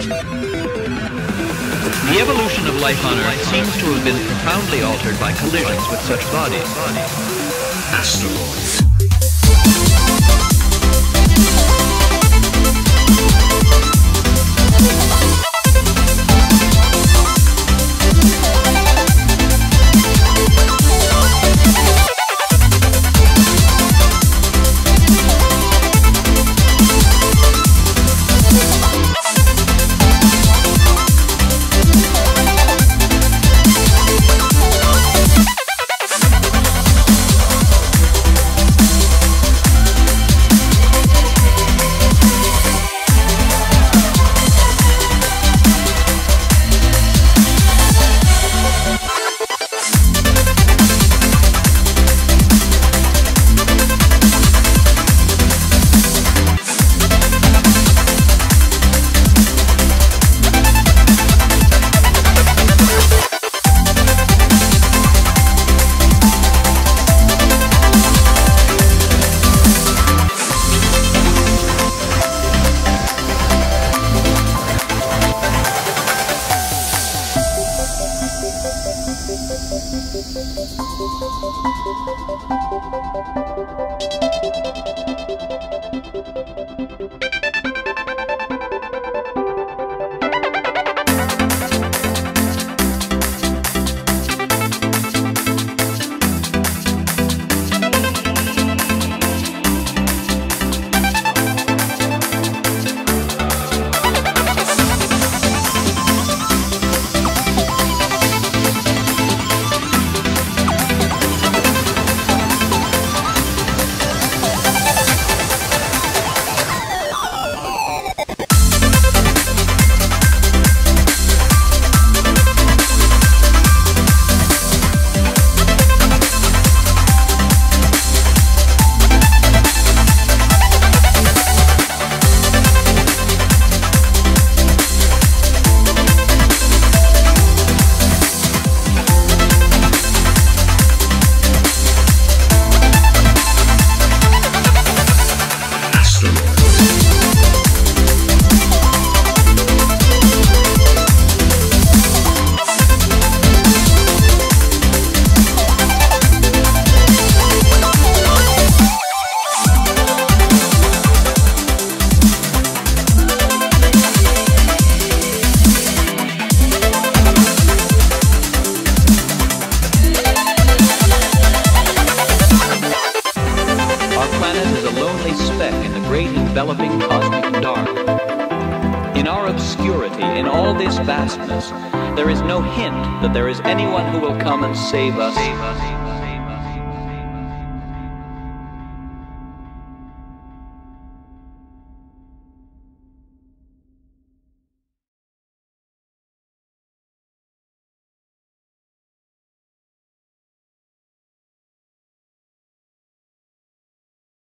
The evolution of life on Earth seems to have been profoundly altered by collisions with such bodies. Asteroids. Enveloping cosmic dark. In our obscurity, in all this vastness, there is no hint that there is anyone who will come and save us.